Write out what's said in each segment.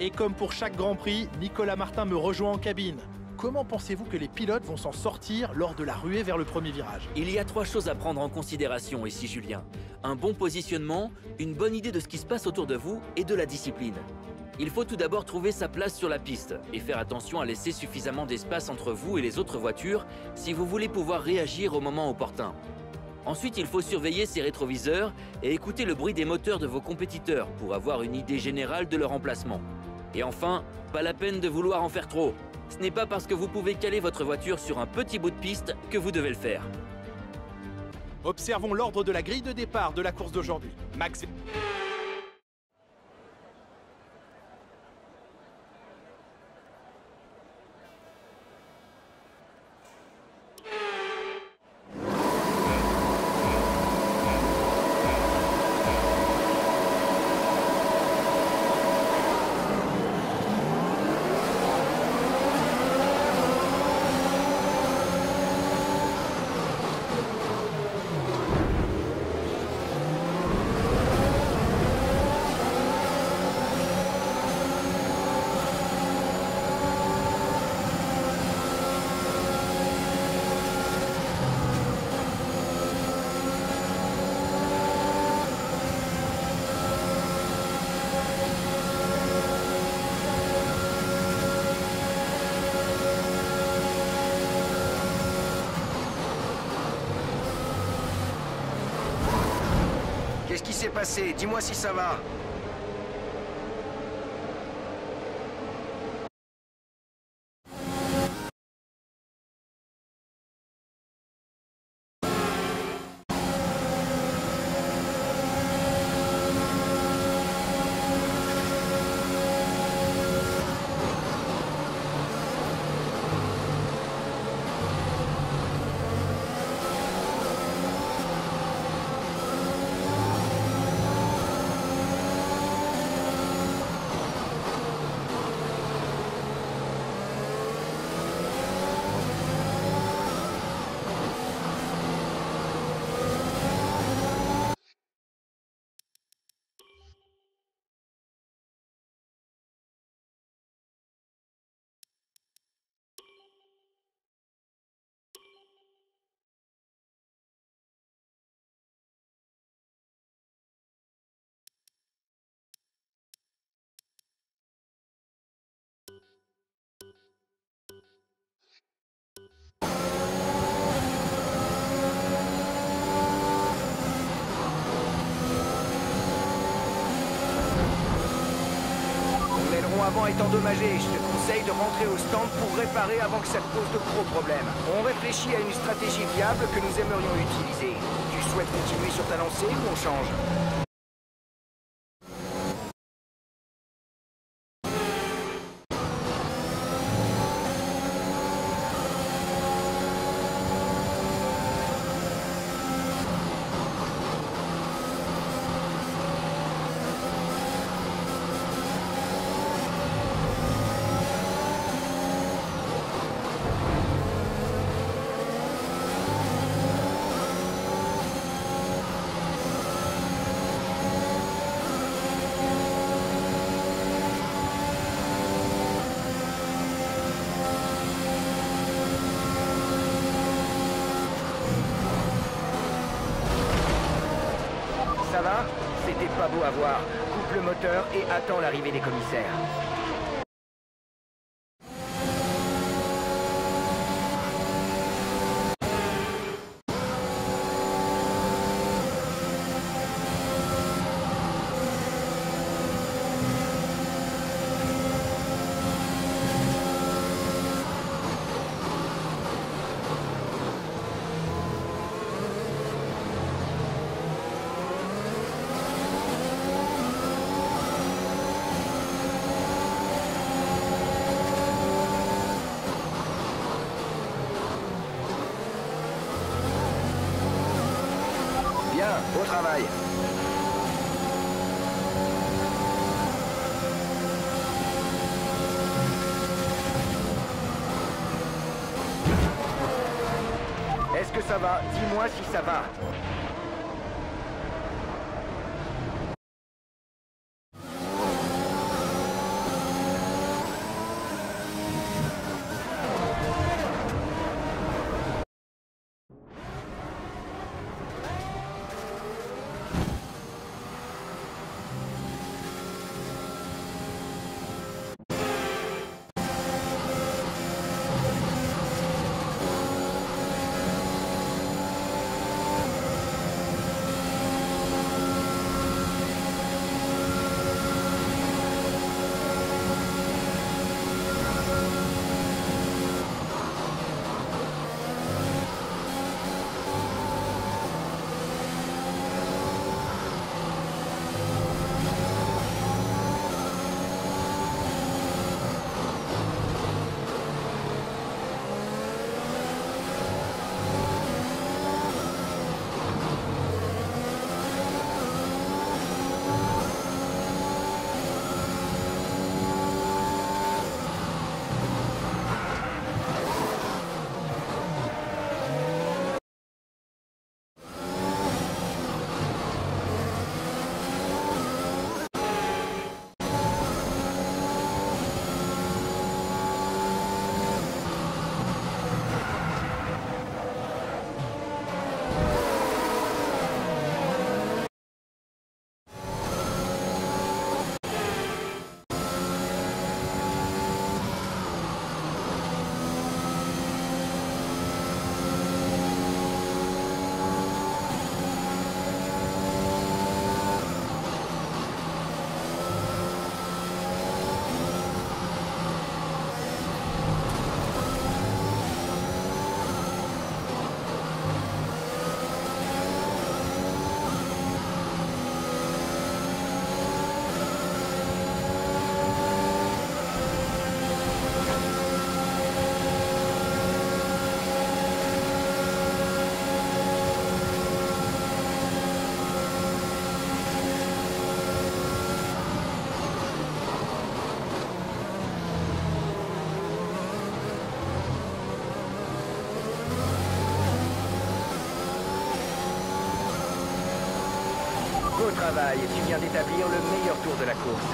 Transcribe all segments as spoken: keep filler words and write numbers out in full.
Et comme pour chaque Grand Prix, Nicolas Martin me rejoint en cabine. Comment pensez-vous que les pilotes vont s'en sortir lors de la ruée vers le premier virage? Il y a trois choses à prendre en considération ici, Julien. Un bon positionnement, une bonne idée de ce qui se passe autour de vous et de la discipline. Il faut tout d'abord trouver sa place sur la piste et faire attention à laisser suffisamment d'espace entre vous et les autres voitures si vous voulez pouvoir réagir au moment opportun. Ensuite, il faut surveiller ses rétroviseurs et écouter le bruit des moteurs de vos compétiteurs pour avoir une idée générale de leur emplacement. Et enfin, pas la peine de vouloir en faire trop. Ce n'est pas parce que vous pouvez caler votre voiture sur un petit bout de piste que vous devez le faire. Observons l'ordre de la grille de départ de la course d'aujourd'hui. Max... Qu'est-ce qui s'est passé? Dis-moi si ça va. Avant est endommagé, je te conseille de rentrer au stand pour réparer avant que ça te pose de gros problèmes. On réfléchit à une stratégie viable que nous aimerions utiliser. Tu souhaites continuer sur ta lancée ou on change? Ça va? C'était pas beau à voir. Coupe le moteur et attends l'arrivée des commissaires. Bon travail. Est-ce que ça va? Dis-moi si ça va. Beau travail, tu viens d'établir le meilleur tour de la course.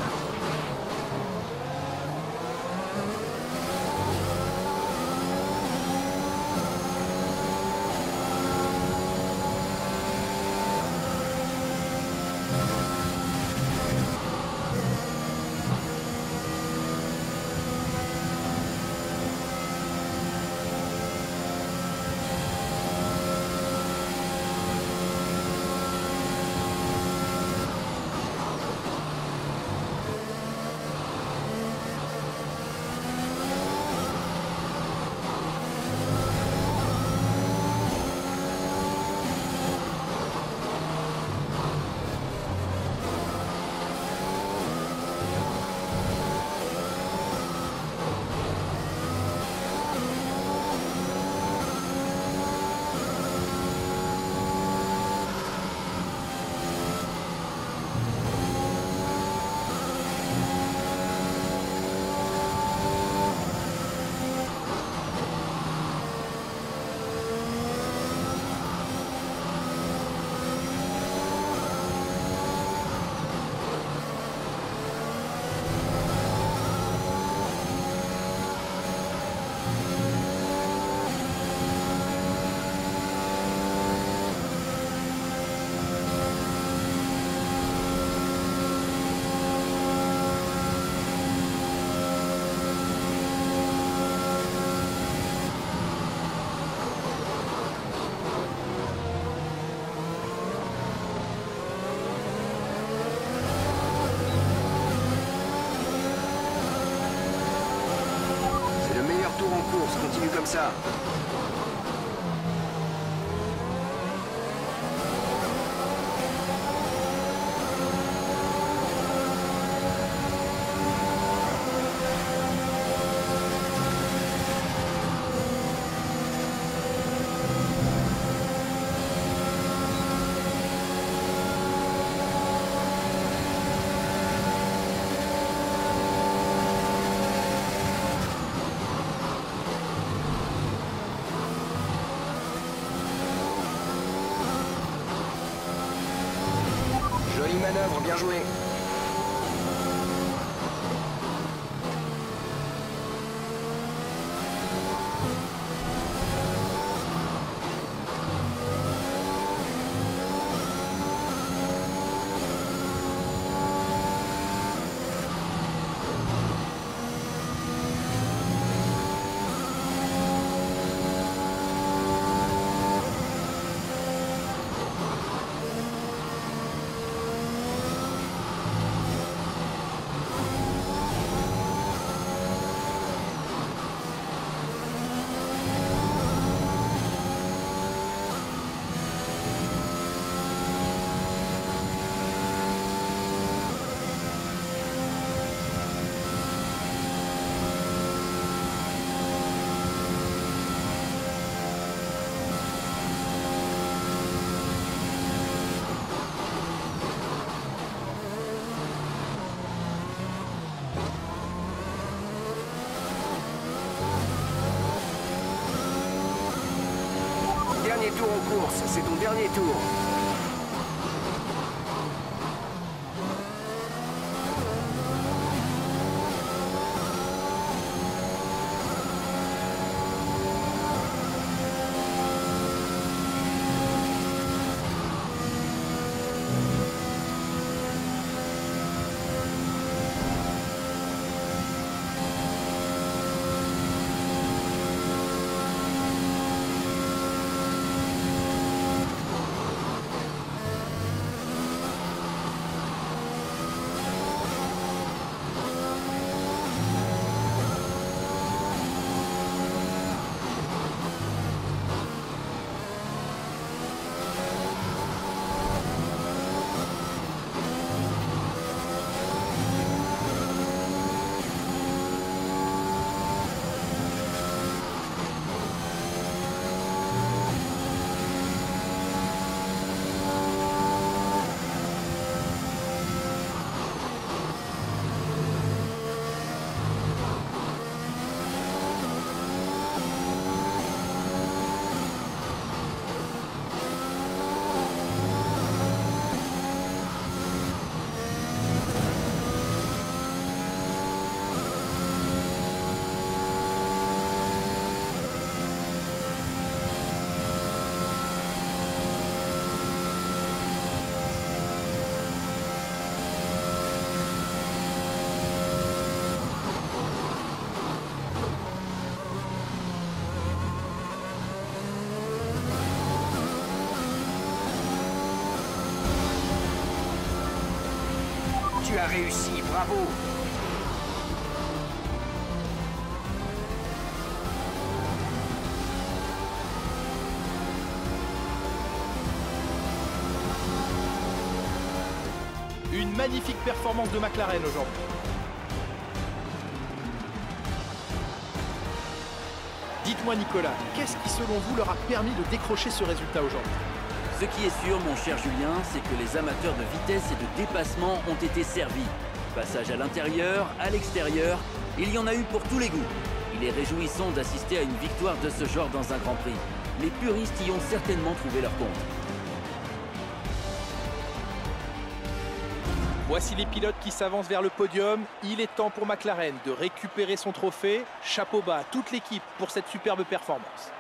Continue comme ça. Jolie manœuvre, bien joué. Dernier tour en course, c'est ton dernier tour. Tu as réussi, bravo. Une magnifique performance de McLaren aujourd'hui. Dites-moi Nicolas, qu'est-ce qui selon vous leur a permis de décrocher ce résultat aujourd'hui? Ce qui est sûr, mon cher Julien, c'est que les amateurs de vitesse et de dépassement ont été servis. Passage à l'intérieur, à l'extérieur, il y en a eu pour tous les goûts. Il est réjouissant d'assister à une victoire de ce genre dans un Grand Prix. Les puristes y ont certainement trouvé leur compte. Voici les pilotes qui s'avancent vers le podium. Il est temps pour McLaren de récupérer son trophée. Chapeau bas à toute l'équipe pour cette superbe performance.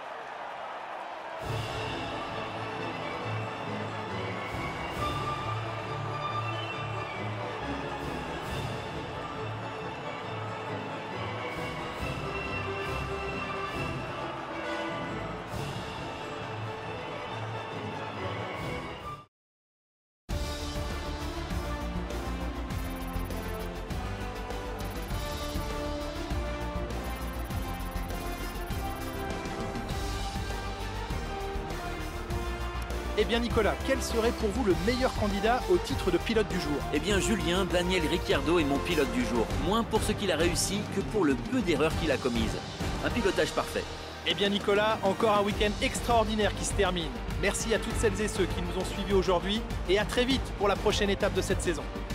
Eh bien Nicolas, quel serait pour vous le meilleur candidat au titre de pilote du jour? Eh bien Julien, Daniel Ricciardo est mon pilote du jour. Moins pour ce qu'il a réussi que pour le peu d'erreurs qu'il a commises. Un pilotage parfait. Eh bien Nicolas, encore un week-end extraordinaire qui se termine. Merci à toutes celles et ceux qui nous ont suivis aujourd'hui et à très vite pour la prochaine étape de cette saison.